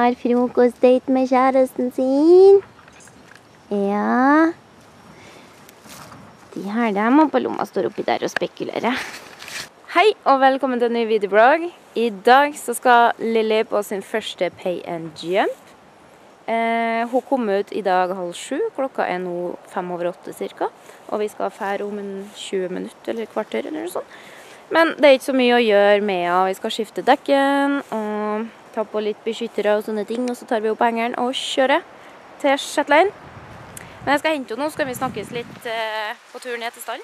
har frokostdate med kjæresten sin. Ja. De her dem og Paloma står oppi der og spekulerer. Hei og velkommen til en ny videoblogg. I dag så skal Lily på sin første Pay and Jump. Hun kom ut i dag 6:30. Klokka er nå 7:05 cirka. Og vi skal fære om en 20 minutter eller kvarter eller noe sånt. Men det er ikke så mye å gjøre med henne. Vi skal skifte dekken og ta på litt beskyttere og sånne ting. Og så tar vi opp hengeren og kjører til Shetland. Men jeg skal hente henne nå, så skal vi snakkes litt på turen ned til stallen.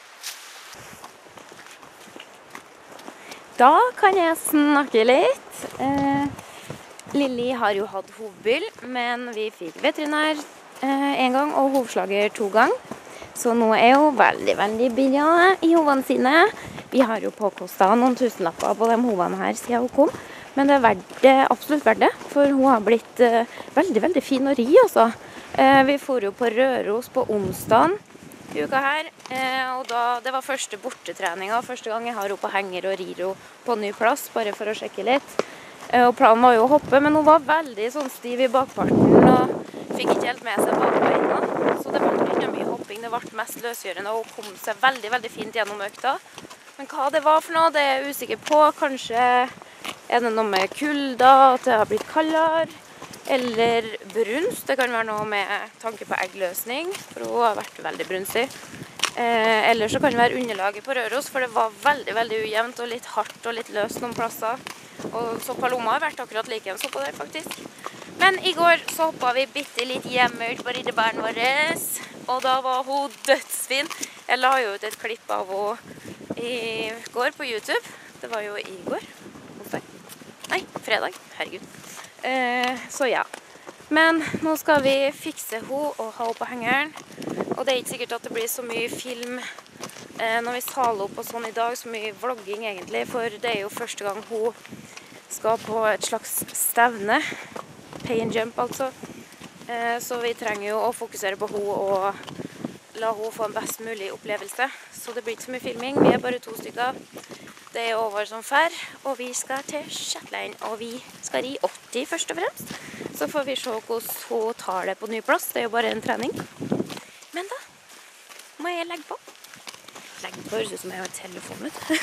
Da kan jeg snakke litt. Lily har jo hatt hovedbyll, men vi fikk veterinær en gang og hovedslager 2 ganger. Så nå er hun veldig bra i hovene sine. Vi har jo påkostet noen tusenlapper på de hovene her siden hun kom. Men det er absolutt verdt det, for hun har blitt veldig fin å ri, altså. Vi får jo på Røros på onsdagen i uka her, og det var første bortetreninga. Første gang jeg har henne på henger og rir henne på ny plass, bare for å sjekke litt. Og planen var jo å hoppe, men hun var veldig sånn stiv i bakparten og fikk ikke helt med seg bakbeina. Så det ble ikke mye hopping, det ble mest løsgjørende, og hun kom seg veldig fint gjennom økta. Men hva det var for noe, det er jeg usikker på. Kanskje er det noe med kulda, at det har blitt kaldere, eller brunst. Det kan være noe med tanke på eggløsning, for hun har vært veldig brunstig. Eller så kan det være underlaget på Røros, for det var veldig ujevnt og litt hardt og litt løst noen plasser. Og så Paloma har vært akkurat like en så på der, faktisk. Men i går så hoppet vi bitte litt hjemmelt på riddebæren vår, og da var hun dødsfin. Jeg la jo ut et klipp av henne i går på YouTube. Det var jo i går. Nei, fredag. Herregud. Så ja. Men nå skal vi fikse henne og ha henne på hengeren. Og det er ikke sikkert at det blir så mye film når vi saler opp og sånn i dag, så mye vlogging egentlig, for det er jo første gang hun skal på et slags stevne. Pay and Jump altså. Så vi trenger jo å fokusere på henne og la henne få en best mulig opplevelse. Så det blir ikke så mye filming, vi er bare 2 stykker. Det er over som før, og vi skal til Shetland, og vi skal ri 80 først og fremst. Så får vi se hvordan hun tar det på ny plass, det er jo bare en trening. Men da må jeg legge på. Legge på, høres ut som jeg har en telefon ut.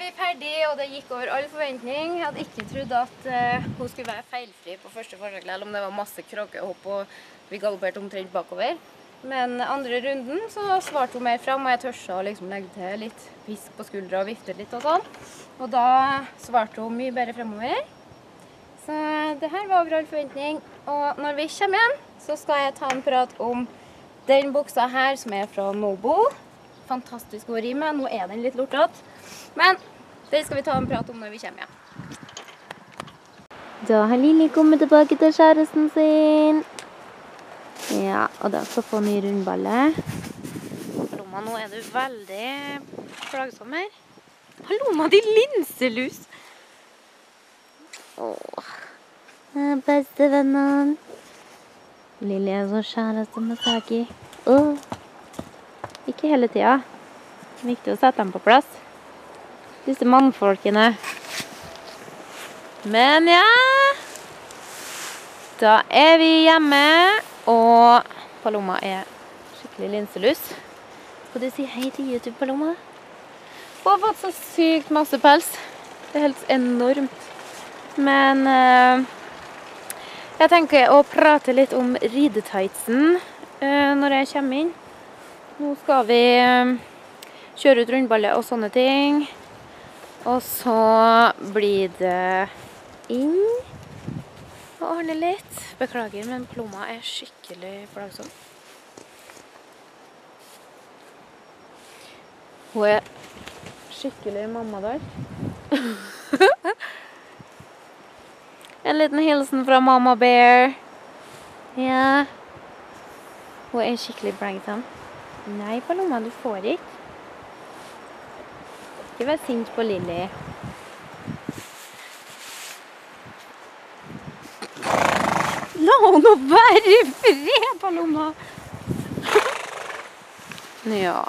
vi ferdig, og det gikk over all forventning. Jeg hadde ikke trodd at hun skulle være feilfri på første forsøk, eller om det var masse kråkehopp, og vi galopperte omtrent bakover. Men andre runden så svarte hun mer frem, og jeg tørste å liksom legge til litt pisk på skuldra og vifte litt og sånn. Og da svarte hun mye bedre fremover. Så det her var over all forventning. Og når vi kommer hjem, så skal jeg ta en prat om den buksa her, som er fra Nobo. Fantastisk å ri med. Nå er den litt lortet. Men det skal vi ta en prat om når vi kommer hjem. Da har Lili kommet tilbake til kjæresten sin. Ja, og da skal få ny rundballe. Paloma, nå er du veldig plagsom her. Paloma, de linselus! Åh, bestevennen. Lili er så kjæreste med Saki. Ikke hele tida. Viktig å sette dem på plass. Disse mannfolkene. Men ja, da er vi hjemme. Og Paloma er skikkelig linselus. Skal du si hei til YouTube, Paloma? Hun har fått så sykt masse pels. Det er helt enormt. Men jeg tenker å prate litt om ridetightsen når jeg kommer inn. Nå skal vi kjøre ut rundballe og sånne ting. Og så blir det inn og ordne litt. Beklager, men Paloma er skikkelig plagsom. Hun er skikkelig mammadal. En liten hilsen fra Mamma Bear. Ja. Hun er skikkelig plagsom. Nei, Paloma, du får ikke. Ikke vær sint på Lili. La henne være i fred, Paloma. Ja.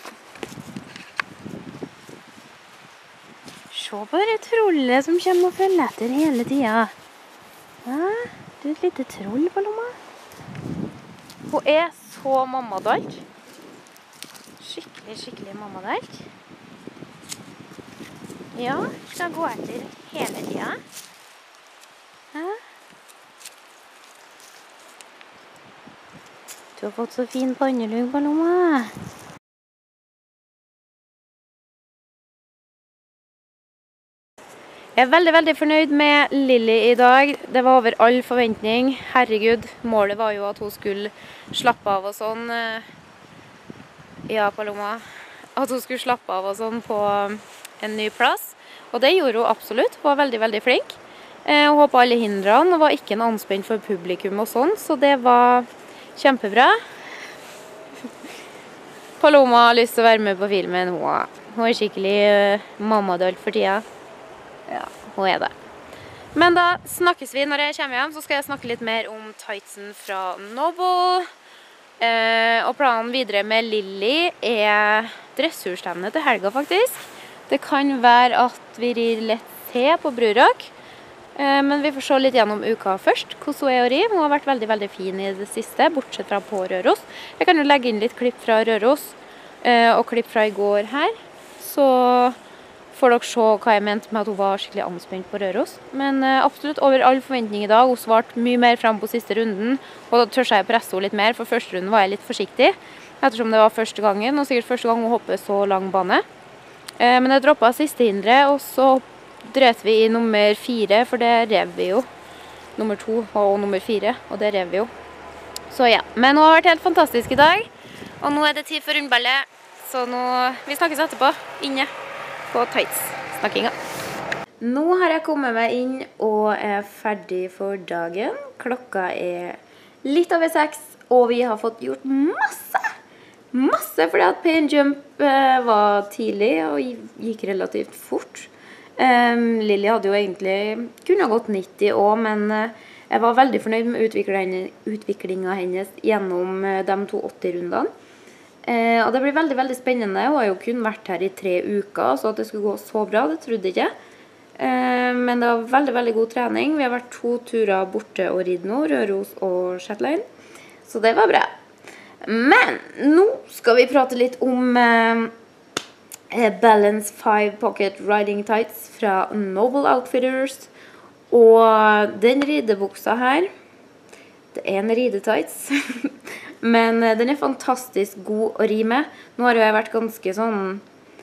Se på det trollet som kommer og følger etter hele tiden. Ja, du er et lite troll, Paloma. Hun er så mammadalt. Skikkelig mammadalt. Ja, skal gå etter hele tiden. Ja. Du har fått så fin pannelugg, Paloma. Jeg er veldig fornøyd med Lili i dag. Det var over all forventning. Herregud, målet var jo at hun skulle slappe av og sånn. Ja, Paloma. At hun skulle slappe av og sånn på en ny plass. Og det gjorde hun absolutt. Hun var veldig flink. Hun hoppet alle hindrene og var ikke en anspent for publikum og sånn, så det var kjempebra. Paloma har lyst til å være med på filmen. Hun er skikkelig mammadølt for tida. Ja, hun er det. Men da snakkes vi når jeg kommer hjem, så skal jeg snakke litt mer om tightsen fra Nobo. Og planen videre med Lili er dressurstevne til helga faktisk. Det kan være at vi rir lett til på Brurok. Men vi får se litt gjennom uka først, hvordan hun er å ri. Hun har vært veldig fin i det siste, bortsett fra på Røros. Jeg kan jo legge inn litt klipp fra Røros, og klipp fra i går her. Så får dere se hva jeg mente med at hun var skikkelig anspent på Røros. Men absolutt over all forventning i dag. Hun svarte mye mer frem på siste runden, og da tør jeg presse henne litt mer, for første runden var jeg litt forsiktig, ettersom det var første gangen, og sikkert første gang hun hoppet så lang bane. Men jeg droppet siste hindre, og så drøt vi i nummer 4, for det rev vi jo. Nummer 2 og nummer 4, og det rev vi jo. Så ja, men hun har vært helt fantastisk i dag. Og nå er det tid for rundballe, så nå, vi snakkes etterpå, inne på tights-snakkinga. Nå har jeg kommet meg inn og er ferdig for dagen. Klokka er litt over 6, og vi har fått gjort masse, fordi at Pain Jump var tidlig og gikk relativt fort. Lili hadde jo egentlig kunne gått 90 også, men jeg var veldig fornøyd med utviklingen hennes gjennom de 2 80-rundene. Og det blir veldig spennende. Hun har jo kun vært her i 3 uker, så at det skulle gå så bra, det trodde jeg ikke. Men det var veldig god trening. Vi har vært 2 turer borte og ridd nå, Røros og Shetland. Så det var bra. Men nå skal vi prate litt om Balance 5 Pocket Riding Tights fra Noble Outfitters. Og den ridebuksa her, det en ridetights, men den fantastisk god å ri med. Nå har jeg vært ganske sånn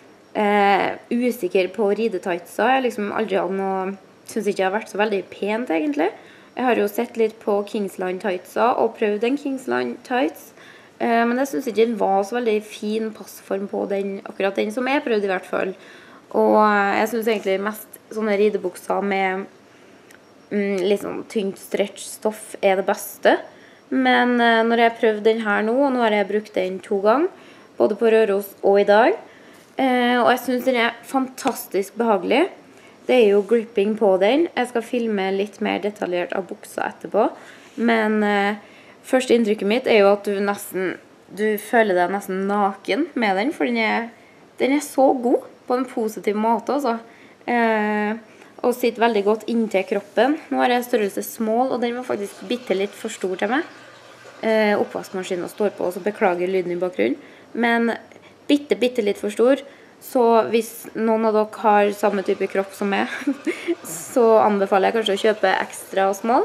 usikker på ridetightsa. Jeg liksom aldri hadde noe, synes ikke jeg har vært så veldig pent egentlig. Jeg har jo sett litt på Kingsland tightsa og prøvd en Kingsland tights. Men jeg synes ikke den var så veldig fin passform på den, akkurat den som jeg prøvde i hvert fall. Og jeg synes egentlig mest sånne ridebukser med litt sånn tynt stretchstoff er det beste. Men når jeg prøvde den her nå, og nå har jeg brukt den 2 ganger, både på Røros og i dag, og jeg synes den fantastisk behagelig. Det jo gripping på den. Jeg skal filme litt mer detaljert av buksa etterpå. Men første inntrykket mitt jo at du føler deg nesten naken med den, for den så god på en positiv måte, altså. Og sitter veldig godt inntil kroppen. Nå har jeg størrelse small, og den var faktisk bitte litt for stor til meg. Oppvaskmaskinen står på, så beklager lyden i bakgrunnen. Men bitte litt for stor. Så hvis noen av dere har samme type kropp som meg, så anbefaler jeg kanskje å kjøpe ekstra small.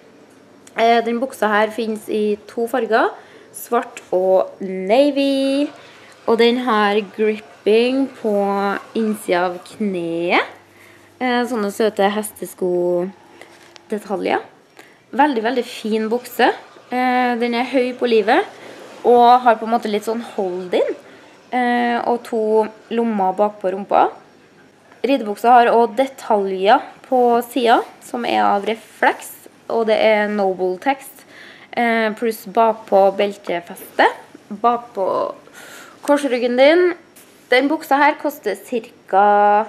Den buksa her finnes i 2 farger, svart og navy. Og den har gripping på innsida av kneet. Sånne søte hestesko-detaljer. Veldig, veldig fin bukse. Den høy på livet, og har på en måte litt sånn hold-in. Og 2 lommer bak på rumpa. Ridebuksa har også detaljer på siden, som av refleks, og det Noble tekst, pluss bak på beltefeste, bak på korsryggen din. Den buksa her koster ca.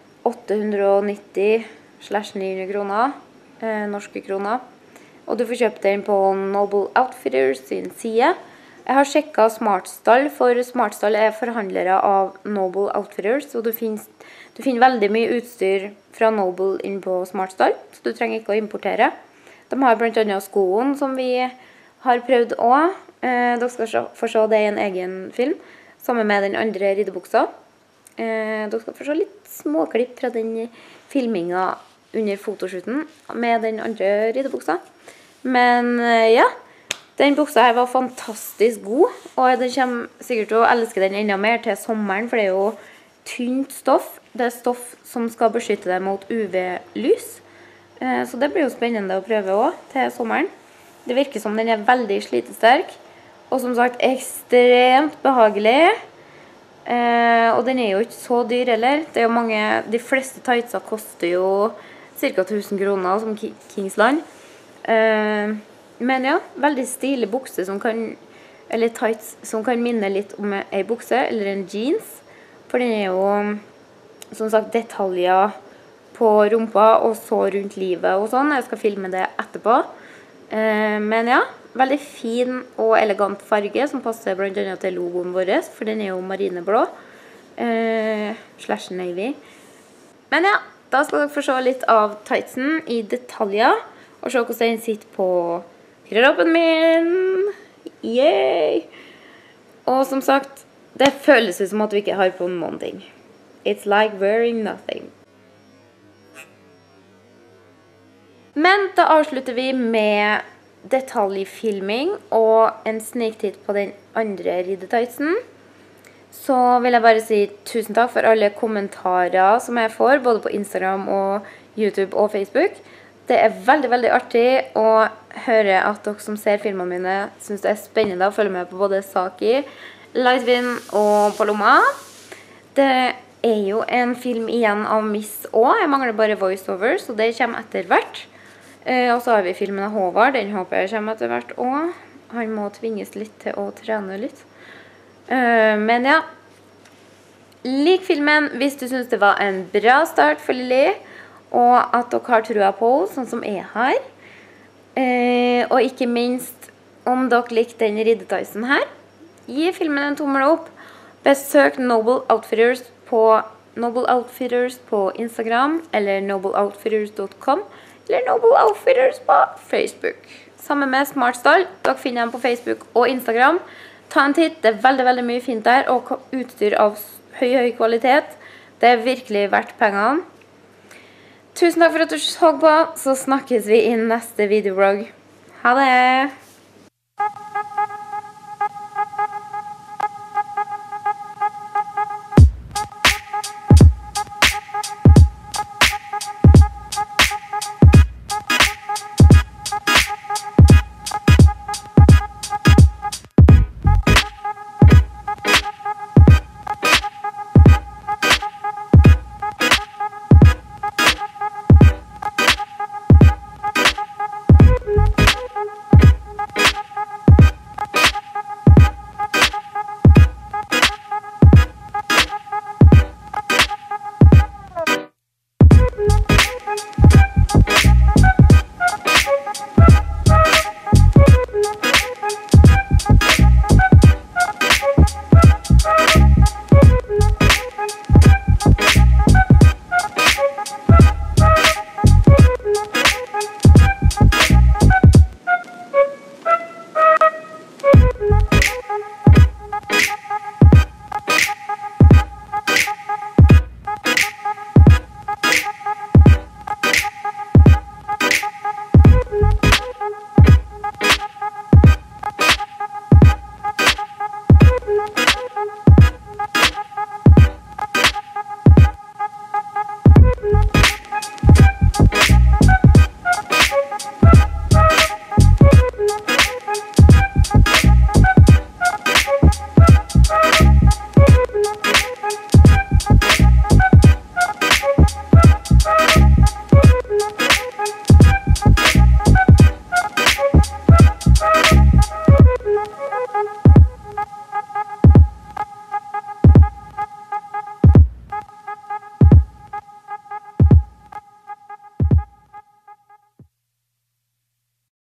890/900 kroner, norske kroner. Og du får kjøpt den på Noble Outfitters sin side. Jeg har sjekket Smartstall, for Smartstall forhandlere av Noble Outfitters, og du finner veldig mye utstyr fra Noble inn på Smartstall, så du trenger ikke å importere. De har blant annet skoen som vi har prøvd også. Dere skal få se det i en egen film, sammen med den andre ridebuksa. Dere skal få se litt småklipp fra den filmingen under fotoshooten med den andre ridebuksa. Men ja, den buksa her var fantastisk god, og den kommer sikkert til å elske den enda mer til sommeren, for det jo tynt stoff. Det stoff som skal beskytte deg mot UV-lys. Så det blir jo spennende å prøve også til sommeren. Det virker som den veldig slitesterk, og som sagt ekstremt behagelig. Og den jo ikke så dyr heller. Det jo de fleste tightsa koster jo ca. 1000 kroner som Kingsland. Men ja, veldig stilig bukse eller tights som kan minne litt om en bukse eller en jeans. For den jo, som sagt, detaljer på rumpa og så rundt livet og sånn. Jeg skal filme det etterpå. Men ja, veldig fin og elegant farge som passer blant annet til logoen vår, for den jo marineblå. / navy. Men ja, da skal dere få se litt av tightsen i detaljer, og se hvordan den sitter på kroppen min. Yay! Og som sagt, det føles som at vi ikke har på noen ting. It's like wearing nothing. Men da avslutter vi med detaljfilming og en sniktitt på den andre ridetightsen. Så vil jeg bare si tusen takk for alle kommentarer som jeg får, både på Instagram og YouTube og Facebook. Det veldig, veldig artig å høre at dere som ser filmene mine synes det spennende å følge med på både Saki, Lightwind og Paloma. Det jo en film igjen av Miss også. Jeg mangler bare voiceover, så det kommer etter hvert. Og så har vi filmen av Håvard. Den håper jeg kommer etter hvert også. Han må tvinges litt til å trene litt. Men ja, lik filmen hvis du synes det var en bra start for Lili, og at dere har trua på henne, sånn som jeg har. Og ikke minst, om dere likte den ridetightsen her, gi filmen en tommel opp. Besøk Noble Outfitters på Instagram, eller nobleoutfitters.com, eller Noble Outfitters på Facebook. Sammen med Smartstall, dere finner dem på Facebook og Instagram. Ta en titt, det veldig, veldig mye fint der, og utstyr av høy kvalitet. Det er virkelig verdt pengene. Tusen takk for at du så på, så snakkes vi i neste videoblogg. Ha det!